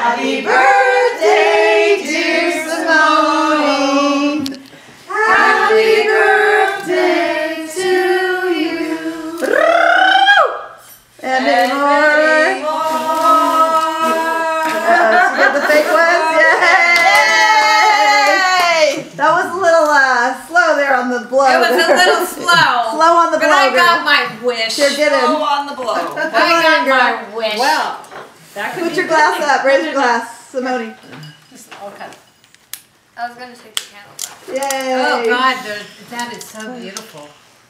Happy birthday, dear Simone. Happy birthday to you. And many more. You got the fake ones? Yay! That was a little slow there on the blow. It was a little slow. Slow on the blow. But I got my wish. You're getting. Slow on the blow. I got my wish. Well, that could Put be your glass up. Raise your glass, Simone. Okay. I was gonna take the candles out. Yay! Oh God, that is so beautiful.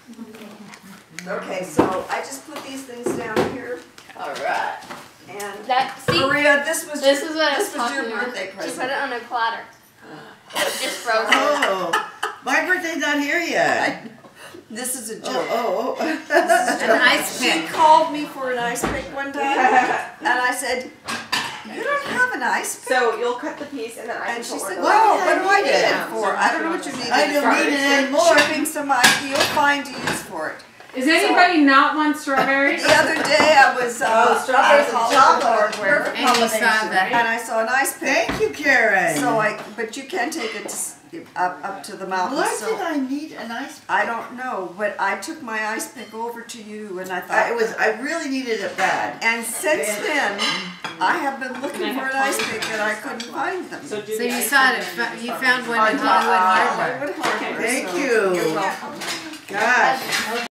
Okay, so I just put these things down here. All right. And That see, Maria, this was this your, is what I was this was your talking about. birthday She put present. it on a platter. It just frozen. Oh, my birthday's not here yet. This is a joke. Oh. An ice She pick. called me for an ice pick one time, and I said, "You don't have an ice pick." So you'll cut the piece and then I And can she put said, one "Well, Why what do I did need I it need for? I don't know what you need I it don't for." need it It's anymore. Shipping some ice, you'll find a use for it. Is anybody not want strawberries? The other day I was strawberries and chocolate. Perfect And you saw combination. that. And I saw an ice pick. Thank you, Karen. So but you can take it up to the mountains. Why So did I need an ice? I don't know, but I took my ice pick over to you, and I thought I really needed it bad. And since then, I have been looking for an ice pick, and I couldn't find them. So do So the you ice saw cream it. and- You found one in Hollywood Hardware. Hollywood Hardware, Thank so you. You're welcome. Gosh.